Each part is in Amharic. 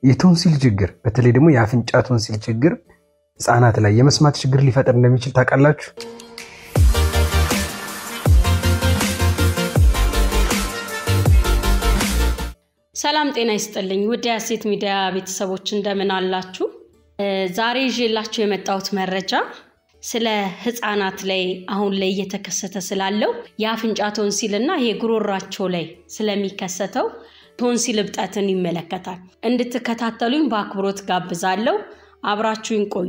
የቶንሲል ችግር በተለይ ደግሞ የአፍንጫ ቶንሲል ችግር ህፃናት ላይ የመስማት ችግር ሊፈጠር እንደሚችል ታውቃላችሁ? ሰላም ጤና ይስጥልኝ ውድ የሐሴት ሚዲያ ቤተሰቦች እንደምን አላችሁ? ዛሬ ይዤላችሁ የመጣሁት መረጃ ስለ ህፃናት ላይ አሁን ላይ እየተከሰተ ስላለው የአፍንጫ ቶንሲልና የጉሮሯቸው ላይ ስለሚከሰተው ቶንሲል እብጠትን ይመለከታል። እንድትከታተሉኝ በአክብሮት ጋብዛለሁ። አብራችሁኝ ቆዩ።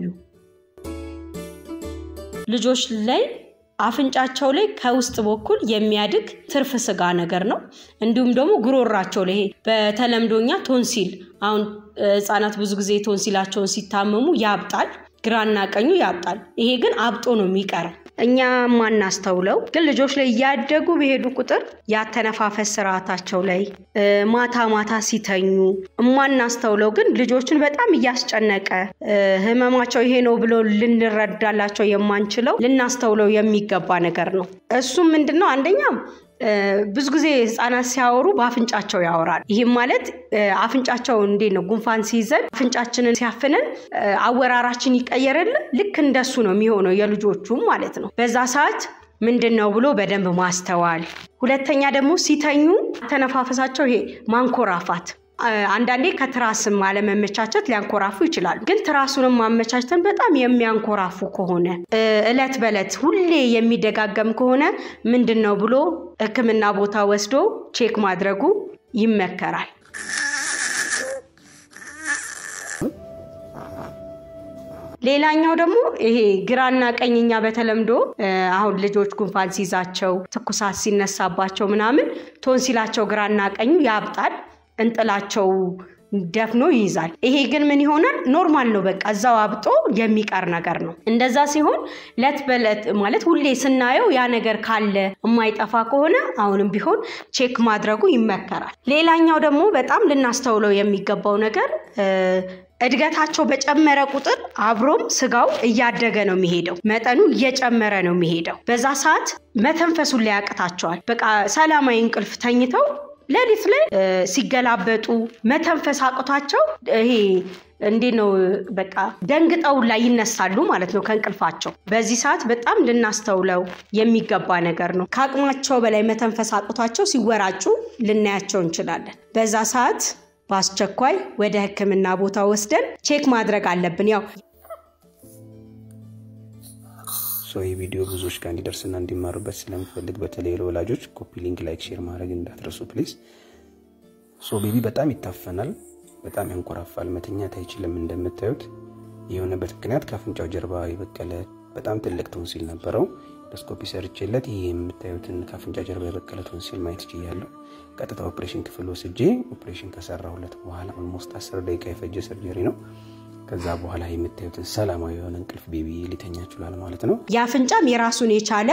ልጆች ላይ አፍንጫቸው ላይ ከውስጥ በኩል የሚያድግ ትርፍ ስጋ ነገር ነው። እንዲሁም ደግሞ ጉሮሯቸው ላይ በተለምዶኛ ቶንሲል አሁን ህፃናት ብዙ ጊዜ ቶንሲላቸውን ሲታመሙ ያብጣል፣ ግራና ቀኙ ያብጣል። ይሄ ግን አብጦ ነው የሚቀረው። እኛ ማናስተውለው ግን ልጆች ላይ ያደጉ በሄዱ ቁጥር ያተነፋፈስ ስርዓታቸው ላይ ማታ ሲተኙ ማናስተውለው ግን ልጆችን በጣም ያስጨነቀ ህመማቸው ይሄ ነው ብሎ ልንረዳላቸው የማንችለው ልናስተውለው የሚገባ ነገር ነው። እሱ ምንድነው? አንደኛ ብዙ ጊዜ ህፃናት ሲያወሩ በአፍንጫቸው ያወራል። ይሄ ማለት አፍንጫቸው እንዴ ነው ጉንፋን ሲይዘን አፍንጫችንን ሲያፍነን አወራራችን ይቀየራል። ልክ እንደሱ ነው የሚሆነው የልጆቹ ማለት ነው። በዛ ሰዓት ምንድነው ብሎ በደንብ ማስተዋል። ሁለተኛ ደግሞ ሲተኙ ተነፋፈሳቸው ይሄ ማንኮራፋት አንዳንዴ ከትራስም አለመመቻቸት ሊያንኮራፉ ይችላል። ግን ትራሱንም ማመቻቸትን በጣም የሚያንኮራፉ ከሆነ እለት በለት ሁሌ የሚደጋገም ከሆነ ምንድነው ብሎ ህክምና ቦታ ወስዶ ቼክ ማድረጉ ይመከራል። ሌላኛው ደግሞ ይሄ ግራና ቀኝኛ በተለምዶ አሁን ልጆች ጉንፋን ሲይዛቸው ትኩሳት ሲነሳባቸው ምናምን ቶንሲላቸው ግራና ቀኙ ያብጣል፣ እንጥላቸው ደፍኖ ይይዛል። ይሄ ግን ምን ይሆናል? ኖርማል ነው፣ በቃ እዛው አብጦ የሚቀር ነገር ነው። እንደዛ ሲሆን ለት በለት ማለት ሁሌ ስናየው ያ ነገር ካለ የማይጠፋ ከሆነ አሁንም ቢሆን ቼክ ማድረጉ ይመከራል። ሌላኛው ደግሞ በጣም ልናስተውለው የሚገባው ነገር እድገታቸው በጨመረ ቁጥር አብሮም ስጋው እያደገ ነው የሚሄደው፣ መጠኑ እየጨመረ ነው የሚሄደው። በዛ ሰዓት መተንፈሱን ሊያቅታቸዋል። በቃ ሰላማዊ እንቅልፍ ተኝተው ለሊት ላይ ሲገላበጡ መተንፈስ አቅቷቸው ይሄ እንዴ ነው በቃ ደንግጠው ላይ ይነሳሉ ማለት ነው ከእንቅልፋቸው። በዚህ ሰዓት በጣም ልናስተውለው የሚገባ ነገር ነው። ከአቅማቸው በላይ መተንፈስ አቅቷቸው ሲወራጩ ልናያቸው እንችላለን። በዛ ሰዓት በአስቸኳይ ወደ ህክምና ቦታ ወስደን ቼክ ማድረግ አለብን። ያው ይህ ቪዲዮ ብዙዎች ጋር እንዲደርስና እንዲማሩበት ስለምፈልግ በተለይ ለወላጆች ኮፒ ሊንክ፣ ላይክ፣ ሼር ማድረግ እንዳትረሱ ፕሊዝ። ቤቢ በጣም ይታፈናል፣ በጣም ያንኮራፋል፣ መተኛት አይችልም። እንደምታዩት የሆነበት ምክንያት ከአፍንጫው ጀርባ የበቀለ በጣም ትልቅ ቶንሲል ነበረው። ኢንዶስኮፒ ሰርቼለት ይሄ የምታዩትን ከአፍንጫ ጀርባ የበቀለ ቶንሲል ማየት ይችላል። ቀጥታ ኦፕሬሽን ክፍል ወስጄ ኦፕሬሽን ከሰራሁለት በኋላ ኦልሞስት 10 ደቂቃ የፈጀ ሰርጀሪ ነው። ከዛ በኋላ የምታዩት ሰላማዊ የሆነ እንቅልፍ ቤቢ ሊተኛ ይችላል ማለት ነው። ያፍንጫም የራሱን የቻለ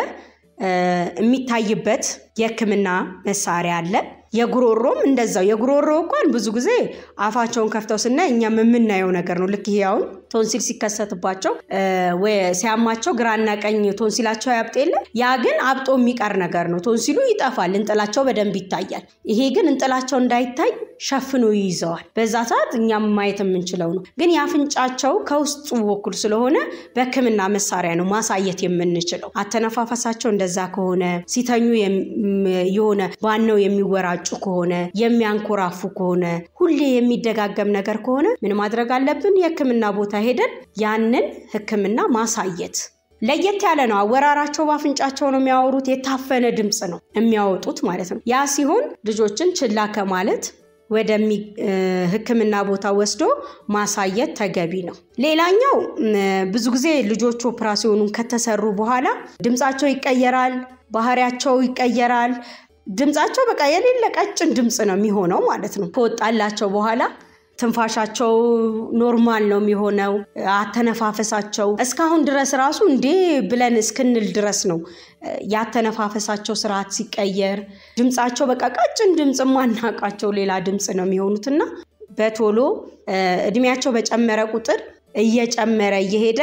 የሚታይበት የህክምና መሳሪያ አለ። የጉሮሮም እንደዛው። የጉሮሮ እንኳን ብዙ ጊዜ አፋቸውን ከፍተው ስናይ እኛም የምናየው ነገር ነው። ልክ ይሄውን ቶንሲል ሲከሰትባቸው ወይ ሲያማቸው ግራና ቀኝ ቶንሲላቸው ያብጤለ፣ ያ ግን አብጦ የሚቀር ነገር ነው። ቶንሲሉ ይጠፋል፣ እንጥላቸው በደንብ ይታያል። ይሄ ግን እንጥላቸው እንዳይታይ ሸፍኖ ይይዘዋል። በዛ ሰዓት እኛም ማየት የምንችለው ነው። ግን ያፍንጫቸው ከውስጡ በኩል ስለሆነ በህክምና መሳሪያ ነው ማሳየት የምንችለው። አተነፋፈሳቸው እንደዛ ከሆነ ሲተኙ የሆነ ባነው የሚወራጩ ከሆነ የሚያንኮራፉ ከሆነ ሁሌ የሚደጋገም ነገር ከሆነ ምን ማድረግ አለብን? የህክምና ቦታ ሄደን ያንን ህክምና ማሳየት። ለየት ያለ ነው አወራራቸው። በአፍንጫቸው ነው የሚያወሩት፣ የታፈነ ድምጽ ነው የሚያወጡት ማለት ነው። ያ ሲሆን ልጆችን ችላ ከማለት ወደ ህክምና ቦታ ወስዶ ማሳየት ተገቢ ነው። ሌላኛው ብዙ ጊዜ ልጆቹ ኦፕራሲዮኑን ከተሰሩ በኋላ ድምጻቸው ይቀየራል፣ ባህሪያቸው ይቀየራል። ድምጻቸው በቃ የሌለ ቀጭን ድምጽ ነው የሚሆነው ማለት ነው። ከወጣላቸው በኋላ ትንፋሻቸው ኖርማል ነው የሚሆነው። አተነፋፈሳቸው እስካሁን ድረስ ራሱ እንዴ ብለን እስክንል ድረስ ነው ያተነፋፈሳቸው ስርዓት ሲቀየር ድምጻቸው በቃ ቀጭን ድምጽ ማናቃቸው ሌላ ድምጽ ነው የሚሆኑትና በቶሎ እድሜያቸው በጨመረ ቁጥር እየጨመረ እየሄደ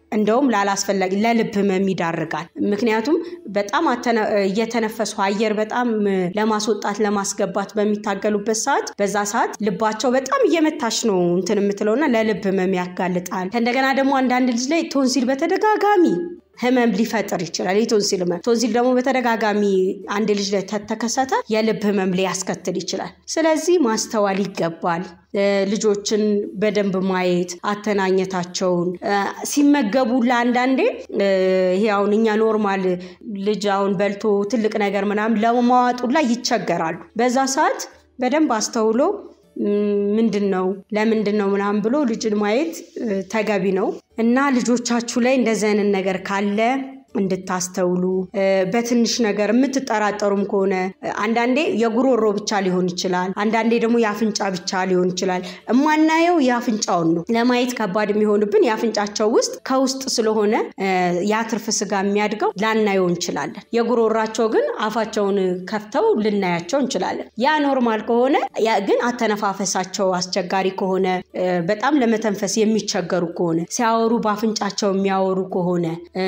እንደውም ላላስፈላጊ ለልብ ህመም ይዳርጋል ምክንያቱም በጣም እየተነፈሱ አየር በጣም ለማስወጣት ለማስገባት በሚታገሉበት ሰዓት በዛ ሰዓት ልባቸው በጣም እየመታሽ ነው እንትን የምትለውና ለልብ ህመም ያጋልጣል እንደገና ደግሞ አንዳንድ ልጅ ላይ ቶንሲል በተደጋጋሚ ህመም ሊፈጥር ይችላል የቶንሲል ህመም ቶንሲል ደግሞ በተደጋጋሚ አንድ ልጅ ላይ ተከሰተ የልብ ህመም ሊያስከትል ይችላል ስለዚህ ማስተዋል ይገባል ልጆችን በደንብ ማየት አተናኘታቸውን ሲመገቡ ለአንዳንዴ ይሄውን እኛ ኖርማል ልጅውን በልቶ ትልቅ ነገር ምናምን ለማዋጡ ላይ ይቸገራሉ በዛ ሰዓት በደንብ አስተውሎ ምንድነው ለምንድነው ምናምን ብሎ ልጅን ማየት ተገቢ ነው እና ልጆቻችሁ ላይ እንደዚህ አይነት ነገር ካለ እንድታስተውሉ በትንሽ ነገር የምትጠራጠሩም ከሆነ አንዳንዴ የጉሮሮ ብቻ ሊሆን ይችላል አንዳንዴ ደግሞ ያፍንጫ ብቻ ሊሆን ይችላል እማናየው ያፍንጫውን ነው ለማየት ከባድ የሚሆንብን ያፍንጫቸው ውስጥ ከውስጥ ስለሆነ ያትርፍ ስጋ የሚያድገው ላናየው እንችላለን የጉሮራቸው ግን አፋቸውን ከፍተው ልናያቸው እንችላለን ያ ኖርማል ከሆነ ያ ግን አተነፋፈሳቸው አስቸጋሪ ከሆነ በጣም ለመተንፈስ የሚቸገሩ ከሆነ ሲያወሩ ባፍንጫቸው የሚያወሩ ከሆነ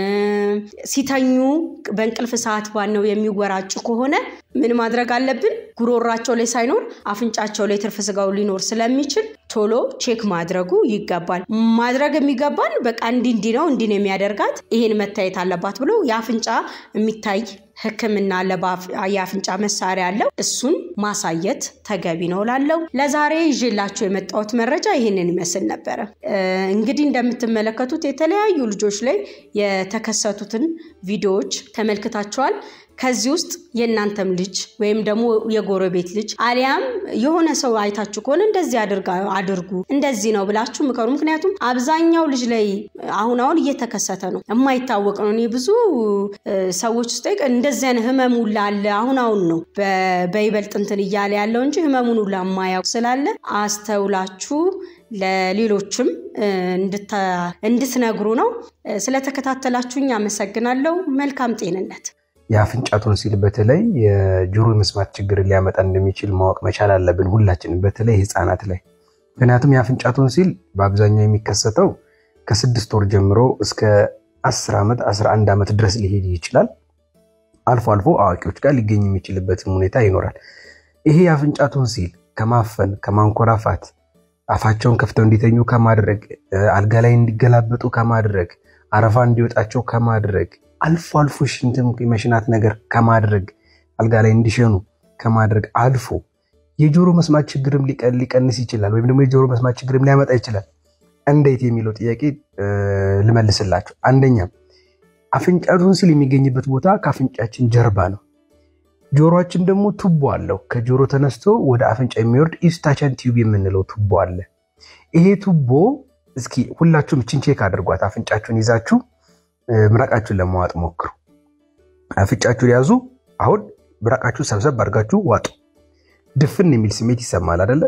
ሲተኙ በእንቅልፍ ሰዓት ባነው የሚወራጩ ከሆነ ምን ማድረግ አለብን ጉሮራቸው ላይ ሳይኖር አፍንጫቸው ላይ ትርፍ ስጋው ሊኖር ስለሚችል ቶሎ ቼክ ማድረጉ ይገባል ማድረግ የሚገባን በቃ እንዲ ነው የሚያደርጋት ይሄን መታየት አለባት ብሎ ያፍንጫ የሚታይ ህክምና ያፍንጫ መሳሪያ አለው እሱን ማሳየት ተገቢ ነው ላለው ለዛሬ ይዤላችሁ የመጣሁት መረጃ ይሄንን ይመስል ነበር እንግዲህ እንደምትመለከቱት የተለያዩ ልጆች ላይ የተከሰቱትን ቪዲዮዎች ተመልክታችኋል ከዚህ ውስጥ የናንተም ልጅ ወይም ደግሞ የጎረቤት ልጅ አሊያም የሆነ ሰው አይታችሁ ከሆነ እንደዚህ አድርጉ እንደዚህ ነው ብላችሁ ምከሩ ምክንያቱም አብዛኛው ልጅ ላይ አሁን እየተከሰተ ነው የማይታወቅ ነው እኔ ብዙ ሰዎች ውስጥ እንደዚህ አይነት ህመሙ ላለ አሁን ነው በይበልጥ እንትን ይያለ ያለው እንጂ ህመሙን ለማያውቅ ስላለ አስተውላችሁ ለሌሎችም እንድትነግሩ ነው ስለተከታተላችሁኝ አመሰግናለሁ መልካም ጤንነት ያፍንጫ ቶንሲል በተለይ የጆሮ መስማት ችግር ሊያመጣ እንደሚችል ማወቅ መቻል አለብን ሁላችንም በተለይ ህፃናት ላይ ምክንያቱም ያፍንጫ ቶንሲል በአብዛኛው የሚከሰተው ከ6 ወር ጀምሮ እስከ 10 ዓመት 11 ዓመት ድረስ ሊሄድ ይችላል አልፎ አልፎ አዋቂዎች ጋር ሊገኝ የሚችልበት ሁኔታ ይኖራል ይሄ ያፍንጫ ቶንሲል ከማፈን ከማንኮራፋት አፋቸውን ከፍተው እንዲተኙ ከማድረግ አልጋ ላይ እንዲገላበጡ ከማድረግ አረፋ እንዲወጣቸው ከማድረግ አልፎ አልፎ ሽንትም የመሽናት ነገር ከማድረግ አልጋ ላይ እንዲሸኑ ከማድረግ አልፎ የጆሮ መስማት ችግርም ሊቀንስ ይችላል ወይም ደግሞ የጆሮ መስማት ችግርም ሊያመጣ ይችላል እንዴት የሚለው ጥያቄ ልመልስላችሁ አንደኛ አፍንጫ ቶንሲል የሚገኝበት ቦታ ከአፍንጫችን ጀርባ ነው ጆሮአችን ደግሞ ቱቦ አለው ከጆሮ ተነስቶ ወደ አፍንጫ የሚወርድ ኢስታቻን ቲዩብ የምንለው ቱቦ አለ ይሄ ቱቦ እስኪ ሁላችሁም ቼክ አድርጓት አፍንጫችሁን ይዛችሁ ምራቃችሁን ለማዋጥ ሞክሩ አፍንጫችሁን ያዙ አሁን ምራቃችሁን ሰብሰብ አድርጋችሁ ዋጡ ድፍን የሚል ስሜት ይሰማል አይደለ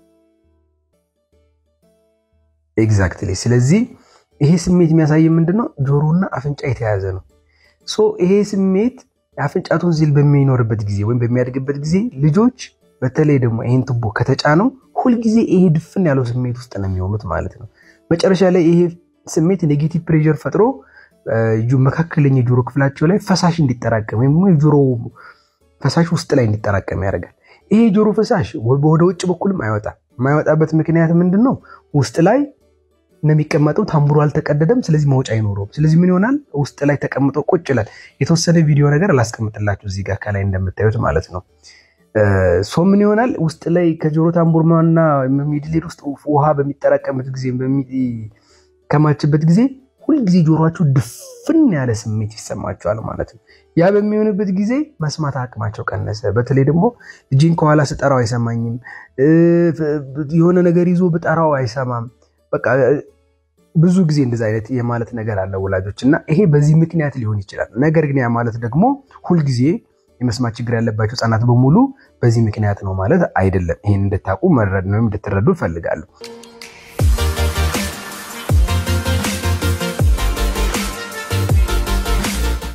ኤግዛክትሊ ስለዚህ ይሄ ስሜት የሚያሳየው ምንድነው ጆሮና አፍንጫ የተያያዘ ነው ሶ ይሄ ስሜት አፍንጫ ቶንሲል በሚኖርበት ጊዜ ወይም በሚያድግበት ጊዜ ልጆች በተለይ ደግሞ ይሄን ቱቦ ከተጫነው ሁሉ ጊዜ ይሄ ድፍን ያለው ስሜት ውስጥ ነው የሚሆኑት ማለት ነው መጨረሻ ላይ ይሄ ስሜት ኔጌቲቭ ፕሬሸር ፈጥሮ መካከለኛ ጆሮ ክፍላቸው ላይ ፈሳሽ እንዲጠራቀም ወይም የጆሮ ፈሳሽ ውስጥ ላይ እንዲጠራቀም ያደርጋል ይሄ ጆሮ ፈሳሽ ወደ ውጭ በኩልም የማይወጣበት ምክንያት ምንድነው ውስጥ ላይ ነው የሚቀመጠው ታምቡሩ አልተቀደደም ስለዚህ መውጫ አይኖርም ስለዚህ ምን ይሆናል ውስጥ ላይ ተቀምጦ ቁጭ ይላል የተወሰነ ቪዲዮ ነገር ላስቀምጥላችሁ እዚህ ጋር ከላይ እንደምታዩት ማለት ነው ሶ ምን ይሆናል ውስጥ ላይ ከጆሮ ታምቡርማና ሚድሊር ውስጥ ውሃ በሚጠራቀምበት ጊዜ ከማችበት ጊዜ ሁሉ ጊዜ ጆሮአችሁ ድፍን ያለ ስሜት ይሰማችኋል ማለት ነው ያ በሚሆንበት ጊዜ መስማት አቅማቸው ቀነሰ በተለይ ደግሞ ልጅን ከኋላ ስጠራው አይሰማኝም የሆነ ነገር ይዞ በጠራው አይሰማም በቃ ብዙ ጊዜ እንደዛ አይነት የማለት ነገር አለ ወላጆችና ይሄ በዚህ ምክንያት ሊሆን ይችላል ነገር ግን ያ ማለት ደግሞ ሁሉ ጊዜ የመስማት ችግር ያለባቸው ህፃናት በሙሉ በዚህ ምክንያት ነው ማለት አይደለም ይሄን እንድታቁ መረድ ነው እንድትረዱ ፈልጋለሁ